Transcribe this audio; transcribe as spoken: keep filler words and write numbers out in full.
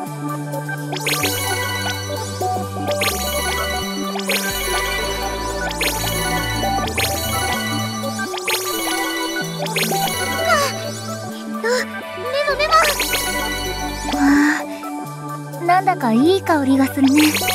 なんだかいい香りがするね。